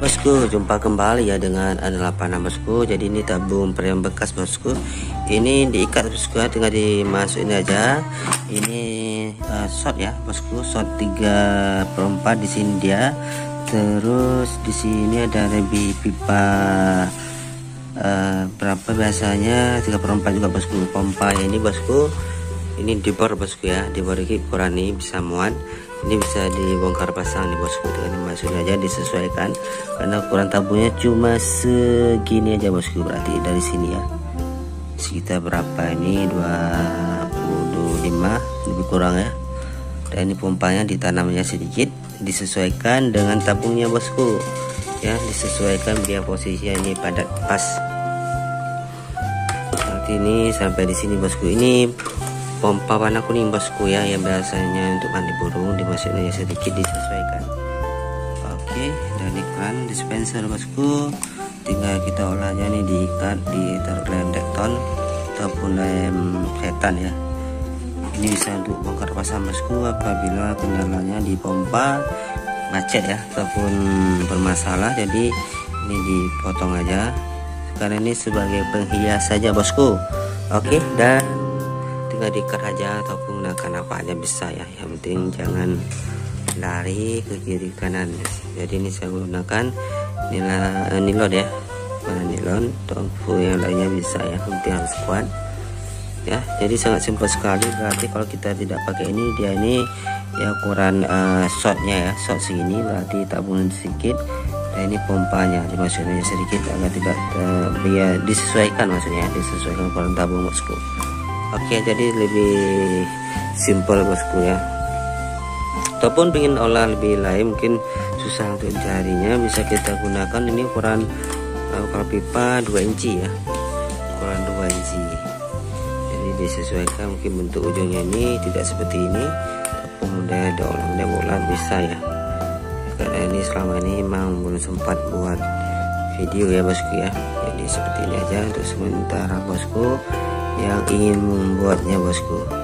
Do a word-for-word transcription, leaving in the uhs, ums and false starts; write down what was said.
Bosku, jumpa kembali ya dengan Anil Lapana bosku. Jadi ini tabung frame bekas bosku. Ini diikat bosku, tinggal dimasukin aja. Ini uh, shot ya bosku, shot tiga per empat di sini dia. Terus di sini ada lebih pipa uh, berapa biasanya tiga per empat juga bosku. Pompa ini bosku. Ini dibor bosku ya, dibor ini ukuran ini bisa muat. Ini bisa dibongkar pasang nih bosku, dengan dimasukin aja, disesuaikan karena ukuran tabungnya cuma segini aja bosku. Berarti dari sini ya sekitar berapa ini, dua puluh lima lebih kurang ya. Dan ini pompanya ditanamnya sedikit, disesuaikan dengan tabungnya bosku ya, disesuaikan biar posisinya ini padat pas. Seperti ini sampai di sini bosku. Ini pompa warna kuning bosku ya, yang biasanya untuk mandi burung, dimasukin aja sedikit, disesuaikan. Oke, dan iklan dispenser bosku, tinggal kita olah aja nih, diikat, ditaruh lem dekton ataupun lem setan ya. Ini bisa untuk bongkar pasang bosku apabila kendalanya di pompa macet ya ataupun bermasalah. Jadi ini dipotong aja karena ini sebagai penghias saja bosku. Oke, dan tinggal diikat aja ataupun menggunakan apa aja bisa ya, yang penting jangan lari ke kiri kanan. Jadi ini saya menggunakan nilai nilon ya, mana nilon, tongfu yang lainnya bisa ya, penting harus kuat ya. Jadi sangat simpel sekali. Berarti kalau kita tidak pakai ini, dia ini ya ukuran uh, shotnya ya, shot segini, berarti tabungan sedikit. Dan ini pompanya dimasukin aja sedikit agar tidak uh, biar disesuaikan, maksudnya disesuaikan ukuran tabung bosku. Oke, jadi lebih simpel bosku ya. Ataupun pengen olah lebih lain, mungkin susah untuk carinya, bisa kita gunakan ini ukuran uh, kalau pipa dua inci ya, ukuran dua inci. Jadi disesuaikan, mungkin bentuk ujungnya ini tidak seperti ini, ataupun mudah diolah mudah bola bisa ya. Karena ini selama ini memang belum sempat buat video ya bosku ya. Jadi seperti ini aja untuk sementara bosku yang ingin membuatnya bosku.